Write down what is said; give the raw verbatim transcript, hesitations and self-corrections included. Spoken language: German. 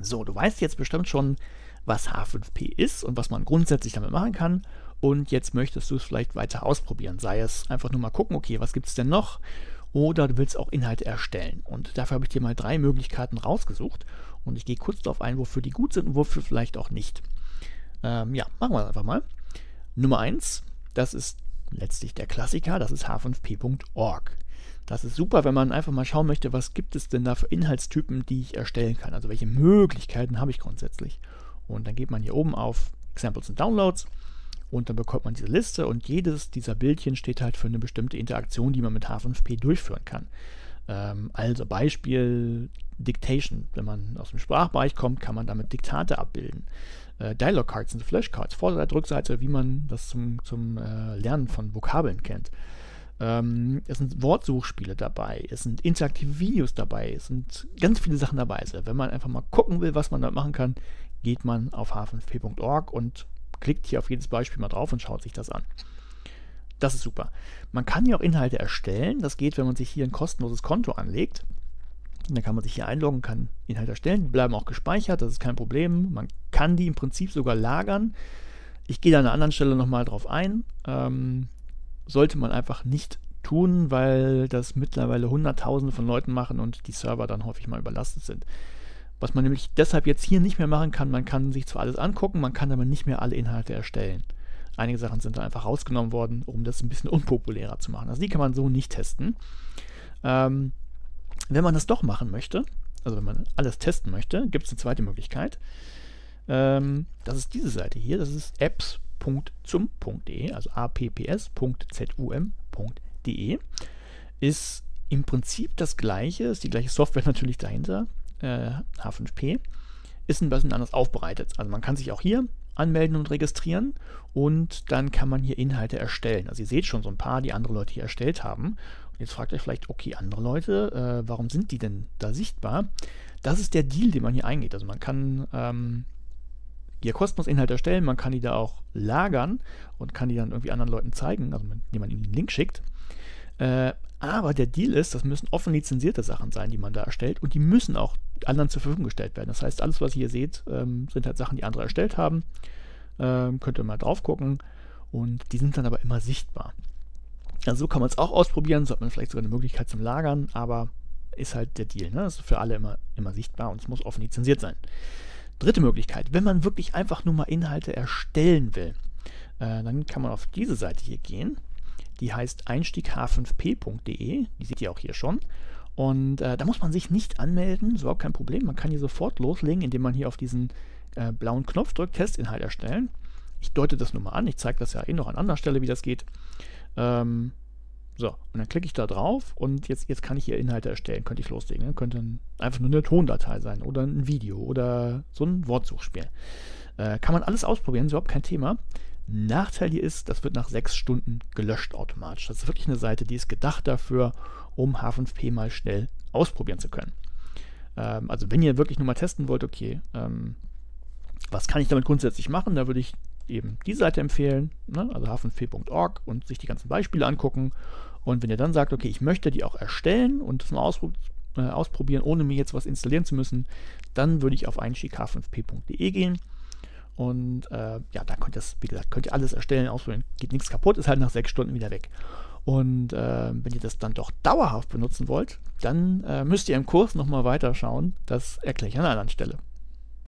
So, du weißt jetzt bestimmt schon, was H fünf P ist und was man grundsätzlich damit machen kann. Und jetzt möchtest du es vielleicht weiter ausprobieren. Sei es einfach nur mal gucken, okay, was gibt es denn noch? Oder du willst auch Inhalte erstellen. Und dafür habe ich dir mal drei Möglichkeiten rausgesucht. Und ich gehe kurz darauf ein, wofür die gut sind und wofür vielleicht auch nicht. Ähm, ja, machen wir das einfach mal. Nummer eins, das ist letztlich der Klassiker, das ist H fünf P Punkt org. Das ist super, wenn man einfach mal schauen möchte, was gibt es denn da für Inhaltstypen, die ich erstellen kann. Also welche Möglichkeiten habe ich grundsätzlich. Und dann geht man hier oben auf Examples und Downloads und dann bekommt man diese Liste und jedes dieser Bildchen steht halt für eine bestimmte Interaktion, die man mit H fünf P durchführen kann. Ähm, also Beispiel Dictation. Wenn man aus dem Sprachbereich kommt, kann man damit Diktate abbilden. Äh, Dialog Cards sind Flashcards, Vorderseite, Rückseite, wie man das zum, zum äh, Lernen von Vokabeln kennt. Ähm, es sind Wortsuchspiele dabei, es sind interaktive Videos dabei, es sind ganz viele Sachen dabei. Also wenn man einfach mal gucken will, was man da machen kann, geht man auf H fünf P Punkt org und klickt hier auf jedes Beispiel mal drauf und schaut sich das an. Das ist super. Man kann hier auch Inhalte erstellen. Das geht, wenn man sich hier ein kostenloses Konto anlegt. Dann kann man sich hier einloggen, kann Inhalte erstellen. Die bleiben auch gespeichert, das ist kein Problem. Man kann die im Prinzip sogar lagern. Ich gehe da an einer anderen Stelle nochmal drauf ein. Ähm, sollte man einfach nicht tun, weil das mittlerweile Hunderttausende von Leuten machen und die Server dann häufig mal überlastet sind. Was man nämlich deshalb jetzt hier nicht mehr machen kann, man kann sich zwar alles angucken, man kann aber nicht mehr alle Inhalte erstellen. Einige Sachen sind da einfach rausgenommen worden, um das ein bisschen unpopulärer zu machen. Also die kann man so nicht testen. Ähm, wenn man das doch machen möchte, also wenn man alles testen möchte, gibt es eine zweite Möglichkeit. Ähm, das ist diese Seite hier, das ist apps Punkt zum Punkt de, also apps Punkt zum Punkt de. Ist im Prinzip das gleiche, ist die gleiche Software natürlich dahinter. H fünf P, ist ein bisschen anders aufbereitet. Also man kann sich auch hier anmelden und registrieren und dann kann man hier Inhalte erstellen. Also ihr seht schon so ein paar, die andere Leute hier erstellt haben. Und jetzt fragt euch vielleicht, okay, andere Leute, äh, warum sind die denn da sichtbar? Das ist der Deal, den man hier eingeht. Also man kann ähm, hier kostenlos Inhalte erstellen, man kann die da auch lagern und kann die dann irgendwie anderen Leuten zeigen, also indem man ihnen den Link schickt. Äh, aber der Deal ist, das müssen offen lizenzierte Sachen sein, die man da erstellt und die müssen auch anderen zur Verfügung gestellt werden. Das heißt, alles, was ihr hier seht, ähm, sind halt Sachen, die andere erstellt haben. Ähm, könnt ihr mal drauf gucken und die sind dann aber immer sichtbar. Also so kann man es auch ausprobieren, so hat man vielleicht sogar eine Möglichkeit zum Lagern, aber ist halt der Deal. Ne? Das ist für alle immer, immer sichtbar und es muss offen lizenziert sein. Dritte Möglichkeit, wenn man wirklich einfach nur mal Inhalte erstellen will, äh, dann kann man auf diese Seite hier gehen. Die heißt einstieg H fünf P Punkt de, die seht ihr auch hier schon. Und äh, da muss man sich nicht anmelden, ist überhaupt kein Problem. Man kann hier sofort loslegen, indem man hier auf diesen äh, blauen Knopf drückt, Testinhalt erstellen. Ich deute das nur mal an, ich zeige das ja eh noch an anderer Stelle, wie das geht. Ähm, so, und dann klicke ich da drauf und jetzt, jetzt kann ich hier Inhalte erstellen, könnte ich loslegen. Ne? Könnte einfach nur eine Tondatei sein oder ein Video oder so ein Wortsuchspiel. Äh, kann man alles ausprobieren, ist überhaupt kein Thema. Nachteil hier ist, das wird nach sechs Stunden gelöscht automatisch. Das ist wirklich eine Seite, die ist gedacht dafür, um H fünf P mal schnell ausprobieren zu können. Ähm, also wenn ihr wirklich nur mal testen wollt, okay, ähm, was kann ich damit grundsätzlich machen, da würde ich eben die Seite empfehlen, ne? Also H fünf P Punkt org und sich die ganzen Beispiele angucken. Und wenn ihr dann sagt, okay, ich möchte die auch erstellen und das mal auspro äh, ausprobieren, ohne mir jetzt was installieren zu müssen, dann würde ich auf einstieg H fünf P Punkt de gehen. Und äh, ja, da könnt ihr das, wie gesagt, könnt ihr alles erstellen, ausprobieren, geht nichts kaputt, ist halt nach sechs Stunden wieder weg. Und äh, wenn ihr das dann doch dauerhaft benutzen wollt, dann äh, müsst ihr im Kurs nochmal weiter schauen. Das erkläre ich an einer anderen Stelle.